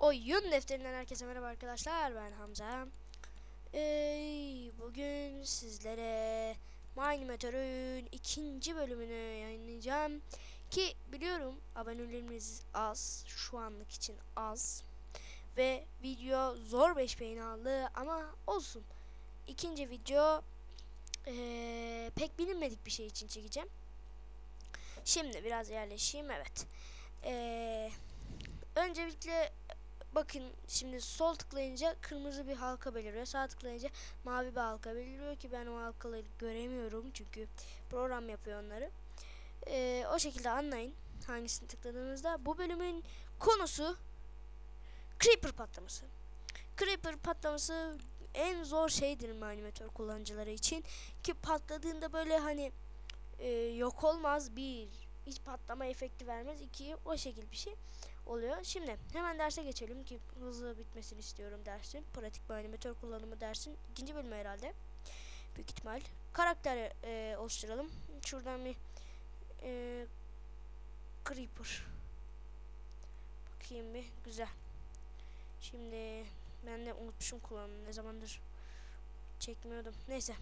Oyun defterinden herkese merhaba arkadaşlar, ben Hamza. Bugün sizlere Mine ikinci bölümünü yayınlayacağım. Ki biliyorum abonelerimiz az, şu anlık için az. Ve video zor 5 beğeni aldı ama olsun. İkinci video pek bilinmedik bir şey için çekeceğim. Şimdi biraz yerleşeyim, evet. Öncelikle bakın, şimdi sol tıklayınca kırmızı bir halka beliriyor. Sağ tıklayınca mavi bir halka beliriyor ki ben o halkaları göremiyorum çünkü program yapıyor onları. O şekilde anlayın hangisini tıkladığınızda. Bu bölümün konusu Creeper patlaması. Creeper patlaması en zor şeydir animatör kullanıcıları için ki patladığında böyle hani yok olmaz, bir hiç patlama efekti vermez, iki o şekil bir şey oluyor. Şimdi hemen derse geçelim ki hızlı bitmesini istiyorum dersin. Pratik bir animatör kullanımı dersin. İkinci bölümü herhalde. Büyük ihtimal. Karakter oluşturalım. Şuradan bir Creeper. Bakayım bir. Güzel. Şimdi ben de unutmuşum kullanımı. Ne zamandır çekmiyordum. Neyse.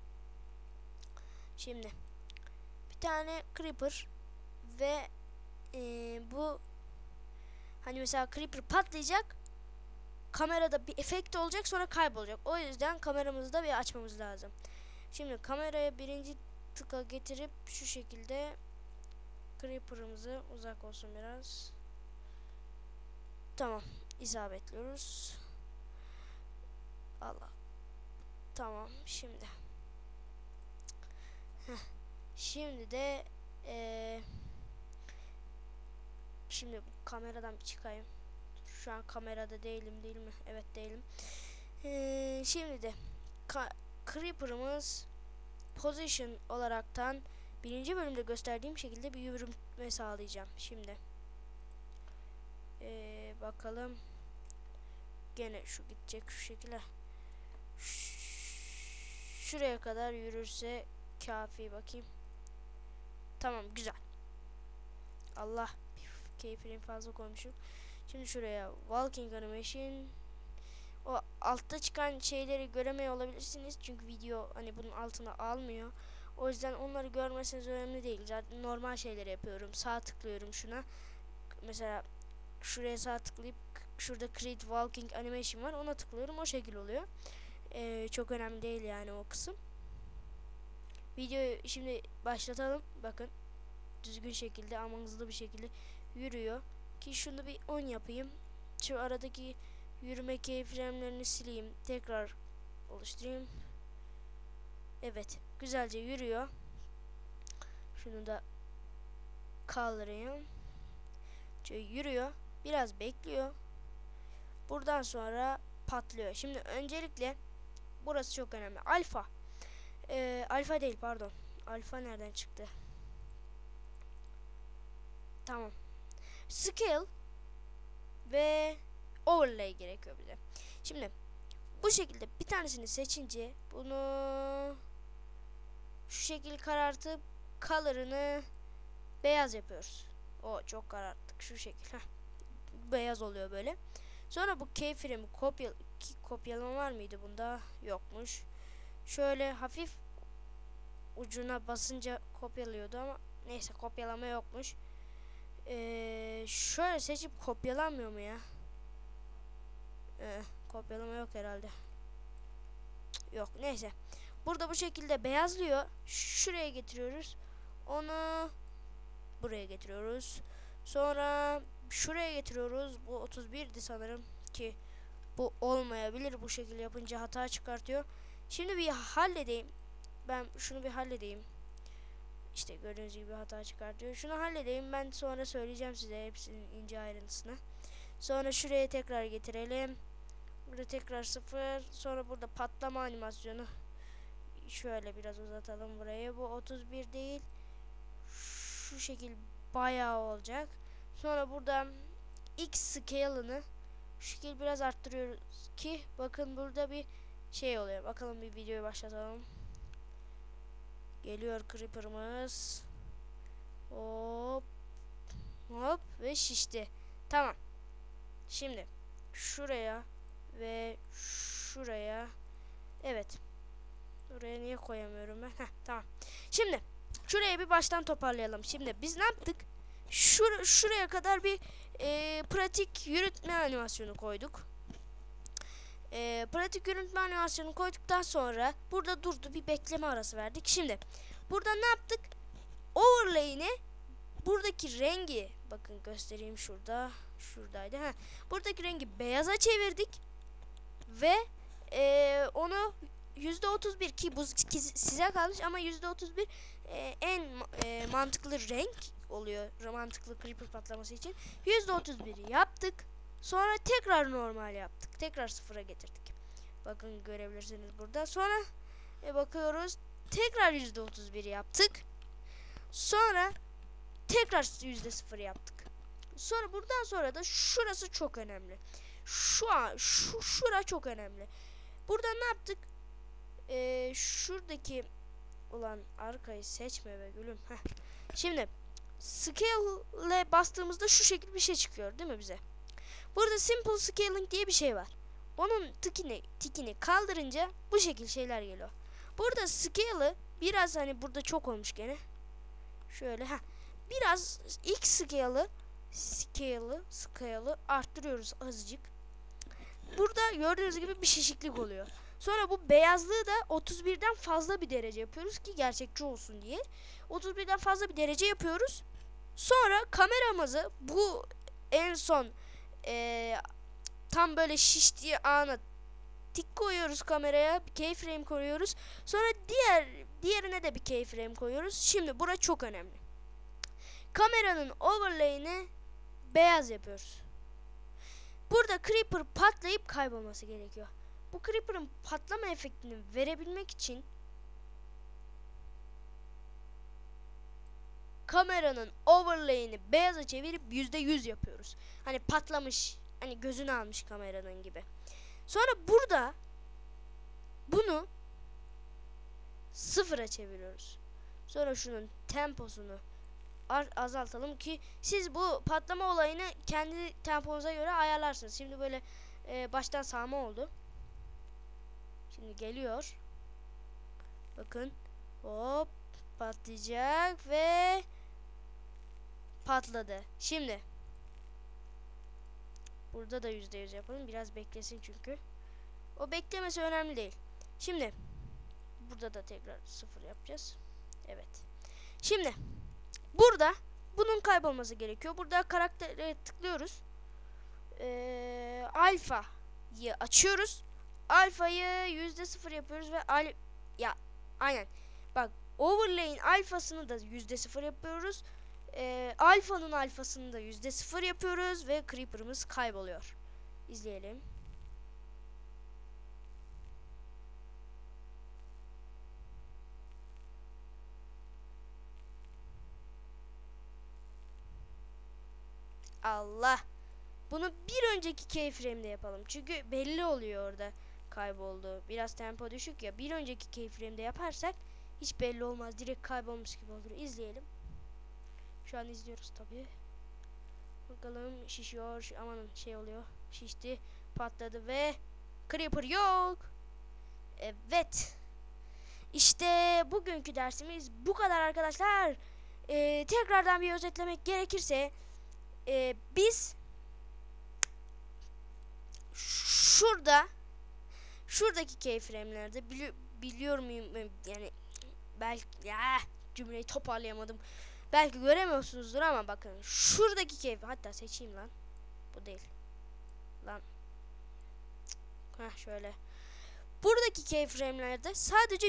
Şimdi bir tane Creeper ve bu hani mesela Creeper patlayacak, kamerada bir efekt olacak, sonra kaybolacak. O yüzden kameramızı da bir açmamız lazım. Şimdi kameraya birinci tıka getirip şu şekilde Creeper'ımızı uzak olsun biraz. Tamam. İsabetliyoruz. Allah. Tamam. Şimdi. Şimdi de şimdi bu kameradan bir çıkayım. Şu an kamerada değilim, değil mi? Evet, değilim. Şimdi de Creeper'ımız position olaraktan birinci bölümde gösterdiğim şekilde bir yürüme sağlayacağım. Şimdi bakalım, gene şu gidecek şu şekilde. Şuraya kadar yürürse kafi, bakayım. Tamam, güzel. Allah, keyfini fazla koymuşum. Şimdi şuraya walking animation. O altta çıkan şeyleri göremiyor olabilirsiniz çünkü video hani bunun altına almıyor. O yüzden onları görmeseniz önemli değil. Zaten normal şeyleri yapıyorum. Sağ tıklıyorum şuna. Mesela şuraya sağ tıklayıp şurada create walking animation var. Ona tıklıyorum. O şekil oluyor. Çok önemli değil yani o kısım. Videoyu şimdi başlatalım. Bakın, düzgün şekilde ama hızlı bir şekilde yürüyor. Ki şunu bir 10 yapayım. Şu aradaki yürüme keyfremlerini sileyim. Tekrar oluşturayım. Evet. Güzelce yürüyor. Şunu da kaldırayım. Şöyle yürüyor. Biraz bekliyor. Buradan sonra patlıyor. Şimdi öncelikle burası çok önemli. Alfa. Alfa değil, pardon. Alfa nereden çıktı? Tamam. Scale ve overlay gerekiyor bize. Şimdi bu şekilde bir tanesini seçince bunu şu şekil karartıp color'ını beyaz yapıyoruz. O çok kararttık, şu şekil. Beyaz oluyor böyle. Sonra bu keyframe kopyalama var mıydı bunda? Yokmuş. Şöyle hafif ucuna basınca kopyalıyordu ama neyse, kopyalama yokmuş. Şöyle seçip kopyalanmıyor mu ya? Kopyalama yok herhalde. Yok, neyse. Burada bu şekilde beyazlıyor. Şuraya getiriyoruz. Onu buraya getiriyoruz. Sonra şuraya getiriyoruz. Bu 31'di sanırım ki bu olmayabilir. Bu şekilde yapınca hata çıkartıyor. Şimdi bir halledeyim. Ben şunu bir halledeyim. İşte gördüğünüz gibi hata çıkartıyor. Şunu halledeyim, ben sonra söyleyeceğim size hepsinin ince ayrıntısını. Sonra şuraya tekrar getirelim. Burada tekrar 0. Sonra burada patlama animasyonu. Şöyle biraz uzatalım burayı. Bu 31 değil. Şu şekil bayağı olacak. Sonra burada X scale'ını şu şekil biraz arttırıyoruz ki bakın burada bir şey oluyor. Bakalım, bir videoyu başlatalım. Geliyor Creeper'ımız. Hop. Hop ve şişti. Tamam. Şimdi şuraya ve şuraya. Evet. Oraya niye koyamıyorum ben? Heh, tamam. Şimdi şuraya bir baştan toparlayalım. Şimdi biz ne yaptık? Şuraya kadar bir pratik yürütme animasyonu koyduk. Pratik yürütme animasyonu koyduktan sonra burada durdu, bir bekleme arası verdik. Şimdi burada ne yaptık? Overlay'ini, buradaki rengi, bakın göstereyim, şuradaydı. Buradaki rengi beyaza çevirdik ve onu %31, ki bu size kalmış ama %31 en mantıklı renk oluyor, mantıklı creeper patlaması için. %31'i yaptık. Sonra tekrar normal yaptık. Tekrar sıfıra getirdik. Bakın görebilirsiniz burada. Sonra bakıyoruz. Tekrar %31 yaptık. Sonra tekrar %0 yaptık. Sonra buradan sonra da şurası çok önemli. Şura çok önemli. Burada ne yaptık? Şuradaki olan arkayı seçme be gülüm. Şimdi scale'e bastığımızda şu şekilde bir şey çıkıyor değil mi bize? Burada simple scaling diye bir şey var. Onun tikini kaldırınca bu şekil şeyler geliyor. Burada scale'ı biraz, hani burada çok olmuş gene. Şöyle biraz ilk scale'ı arttırıyoruz azıcık. Burada gördüğünüz gibi bir şişiklik oluyor. Sonra bu beyazlığı da 31'den fazla bir derece yapıyoruz ki gerçekçi olsun diye. 31'den fazla bir derece yapıyoruz. Sonra kameramızı bu en son tam böyle şiştiği ana tik koyuyoruz kameraya. Bir keyframe koyuyoruz. Sonra diğerine de bir keyframe koyuyoruz. Şimdi bura çok önemli. Kameranın overlay'ini beyaz yapıyoruz. Burada creeper patlayıp kaybolması gerekiyor. Bu creeper'ın patlama efektini verebilmek için kameranın overlay'ini beyaza çevirip %100 yapıyoruz. Hani patlamış, hani gözünü almış kameranın gibi. Sonra burada bunu sıfıra çeviriyoruz. Sonra şunun temposunu azaltalım ki siz bu patlama olayını kendi temponuza göre ayarlarsınız. Şimdi böyle baştan sağma oldu. Şimdi geliyor. Bakın. Hop. Patlayacak ve patladı. Şimdi burada da %100 yapalım. Biraz beklesin çünkü. O beklemesi önemli değil. Şimdi burada da tekrar 0 yapacağız. Evet. Şimdi burada bunun kaybolması gerekiyor. Burada karaktere tıklıyoruz. Alfa'yı açıyoruz. Alfa'yı %0 yapıyoruz ve aynen. Bak, overlay'in alfasını da %0 yapıyoruz. Alfa'nın alfasını da %0 yapıyoruz ve creeper'ımız kayboluyor. İzleyelim. Allah. Bunu bir önceki keyframe'de yapalım. Çünkü belli oluyor orada kayboldu. Biraz tempo düşük ya. Bir önceki keyframe'de yaparsak hiç belli olmaz. Direkt kaybolmuş gibi olur. İzleyelim. Şu an izliyoruz tabii. Bakalım, şişiyor. Amanın şey oluyor. Şişti. Patladı ve creeper yok. Evet. İşte bugünkü dersimiz bu kadar arkadaşlar. Tekrardan bir özetlemek gerekirse biz şuradaki keyframe'lerde biliyor muyum yani, belki cümleyi toparlayamadım. Belki göremiyorsunuzdur ama bakın şuradaki hatta seçeyim lan. Bu değil. Lan. Şöyle. Buradaki keyframe'lerde sadece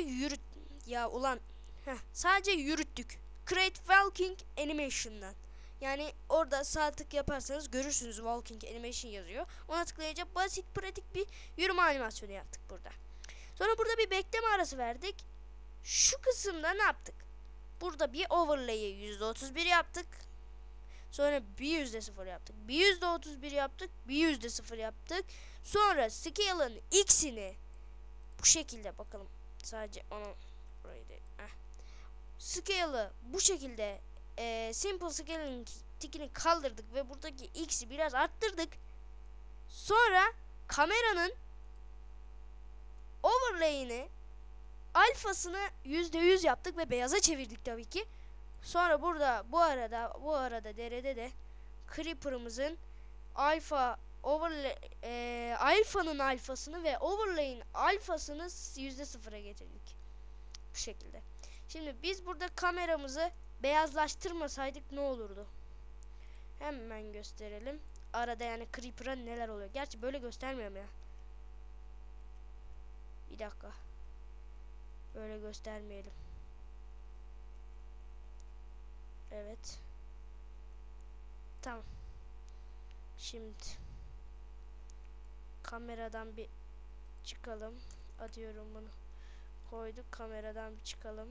sadece yürüttük. Create Walking Animation'dan. Yani orada sağ tık yaparsanız görürsünüz, Walking Animation yazıyor. Ona tıklayınca basit, pratik bir yürüme animasyonu yaptık burada. Sonra burada bir bekleme arası verdik. Şu kısımda ne yaptık? Burada bir overlay'i %31 yaptık. Sonra bir %0 yaptık. Bir %31 yaptık. Bir %0 yaptık. Sonra scale'ın x'ini bu şekilde, bakalım. Sadece onu burayı da. Scale'ı bu şekilde simple scaling tikini kaldırdık ve buradaki x'i biraz arttırdık. Sonra kameranın overlay'ini, alfasını %100 yaptık ve beyaza çevirdik tabii ki. Sonra burada bu arada derede de Creeper'ımızın alfanın alfasını ve overlay'in alfasını %0'a getirdik. Bu şekilde. Şimdi biz burada kameramızı beyazlaştırmasaydık ne olurdu? Hemen gösterelim. Arada yani Creeper'a neler oluyor. Gerçi böyle göstermiyorum ya. Bir dakika. Böyle göstermeyelim. Evet. Tamam. Şimdi kameradan bir çıkalım. Atıyorum bunu. Koyduk, kameradan bir çıkalım.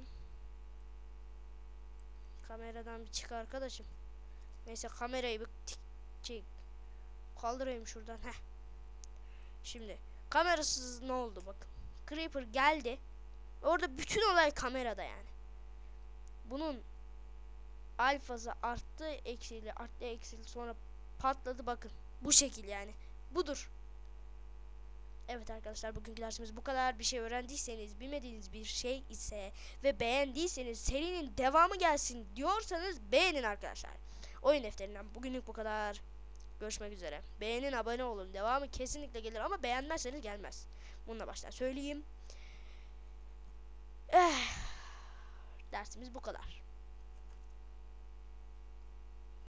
Kameradan bir çık arkadaşım. Neyse kamerayı bir kaldırayım şuradan. Heh. Şimdi kamerasız ne oldu bakın. Creeper geldi. Orada bütün olay kamerada yani. Bunun alfası arttı, eksili, arttı, eksili, sonra patladı bakın. Bu şekil yani. Budur. Evet arkadaşlar, bugünkü dersimiz bu kadar. Bir şey öğrendiyseniz, bilmediğiniz bir şey ise ve beğendiyseniz serinin devamı gelsin diyorsanız beğenin arkadaşlar. Oyun defterinden bugünlük bu kadar. Görüşmek üzere. Beğenin, abone olun. Devamı kesinlikle gelir ama beğenmezseniz gelmez. Bununla baştan söyleyeyim. Dersimiz bu kadar.